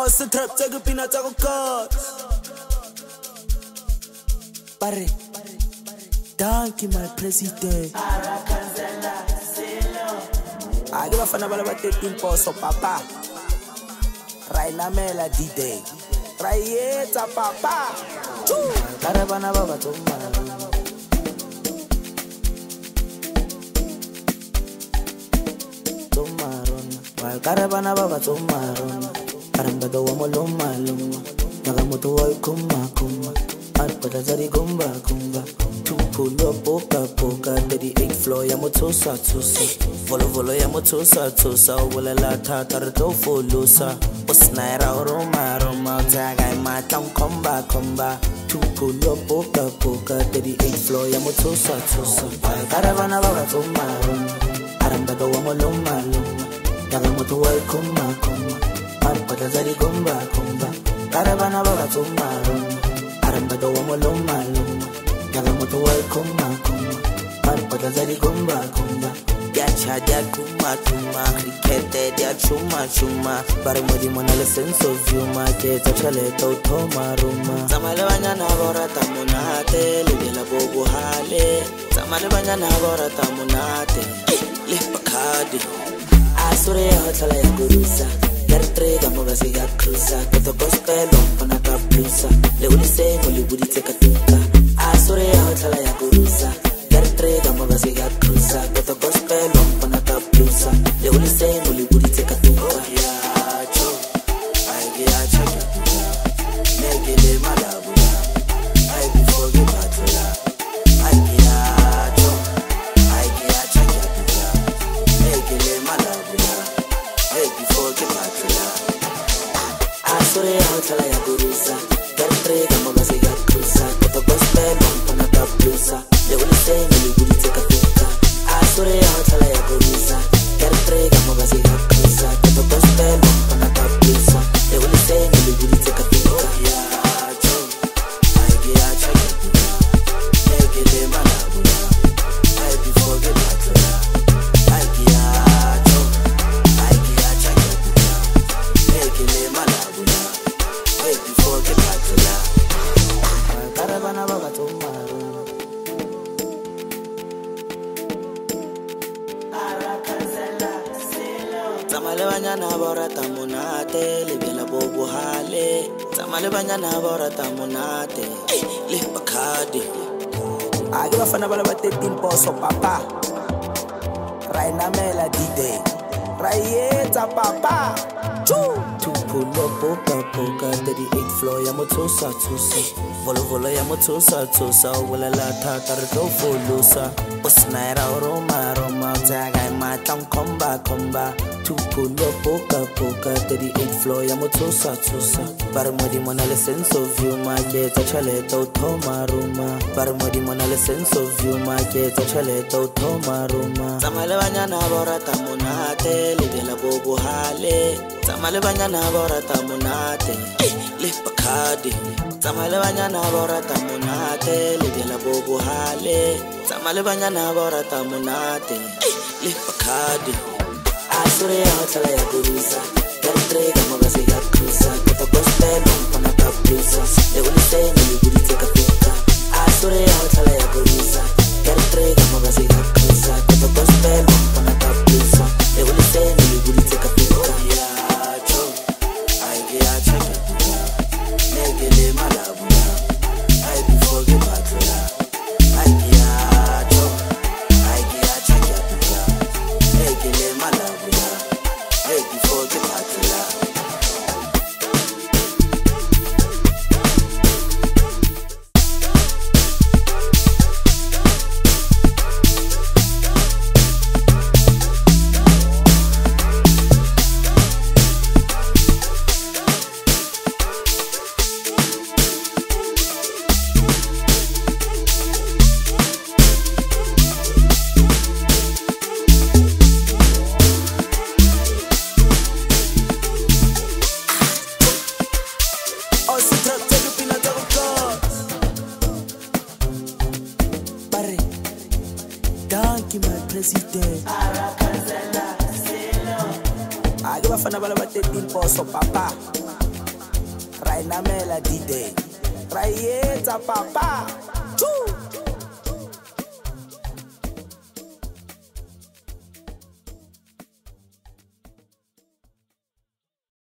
Awesome trap, take a peanut, take a cut. Barre, donkey, my president. I give a fan about 13 posts of papa. Right now, Mela D-Day. Right here, papa. Caravana Baba Tomaro. Tomaro. Caravana Baba Tomaro. Arambada Wamoloma Luma. Nagamoto Kuma Kuma. Alpadazari Gumba Gumba. Tupulo Poka Poka. Daddy 8th floor Yamotosa Tosa. Volo Volo Yamotosa Tosa. Walla Tatarto Folosa. Osnaira Roma Roma. Tagai Matam Comba Comba. Tupulo Poka Poka. Daddy 8th floor Yamotosa Tosa. Caravana Baba Tomaro. Arambada Wamoloma Luma. Nagamoto Kuma Kuma. Alpadazari Gumba Gumba. Caravana Baba Tomaro. Arambada Wamoloma Luma. Nagamoto Kuma Kuma. Alpadazari Gumba Gumba. Yacha Kuma Kuma. Cricket ya Chuma Chuma. Barimodi Monala sense of humor. Keta Chaleto Toma Ruma. Samalevanya Navora Tamunate. Libela Bobo Hale. Samalevanya Navora Tamunate. Lipakadi. Asure Hotala Yagurusa. Yartrega Mogasiga Cruza. Get the gospel on a blusa. Leulise Molibudi Tekatika. Asure Hotala Yagurusa. Yartrega Mogasiga Cruza. Get the gospel on a blusa. Leulise Molibudi Tekatika. Yacho, I get a make it Malabula. I before you batula. I get a make it Malabula. I before you batula. Asure Hotala Yagurusa. Yartrega Mogasiga Cruza. Get the gospel on a blusa. Leulise Molibudi Tekatika. Asure Hotala Yagurusa. Yartrega Mogasiga Cruza. Get the gospel on a blusa. Leulise Molibudi Tekatika. Yacho, I get a make it Malabula. I before you batula. I get make it Malabula. I before you batula. Caravana Baba Tomaro. Samalevanya Navora Tamunate. Libela Bobo Hale. Samalevanya Navora Tamunate. Lipakadi. I give a fan about 13 posts of papa. Right now, Mela D-Day. Right here, papa. Tupulo Poka Poka. Daddy 8th floor Yamotosa Tosa. Volo Volo Yamotosa Tosa. Walla Tatarto Folosa. Osnaira Roma Roma. Tagai Matam Comba Comba. Tupulo Poka Poka. Daddy 8th floor Yamotosa Tosa. Barimodi Monala sense of humor. Keta Chaleto Toma Ruma. Barimodi Monala sense of humor. Keta Chaleto Toma Ruma. Samalevanya Navora Tamunate. Libela Bobo Hale. Samalevanya Navora Tamunate. Lipakadi. Samalevanya Navora Tamunate. Libela Bobo Hale. Samalevanya Navora Tamunate. Lipakadi. Asure Hotala Yagurusa. Yartrega Mogasiga Cruza. Get the gospel on a blusa. Leulise Molibudi Tekatika. Asure Hotala Yagurusa. Yartrega Mogasiga Cruza. Get the gospel on a blusa. Leulise Molibudi Tekatika. Yacho, I get a make it Malabula. I before you batula. I get a make it Malabula. I before you batula. Donkey, my president. I give a fan about 13 posts of papa. ra inamela D-Day ra etsa papa Choo!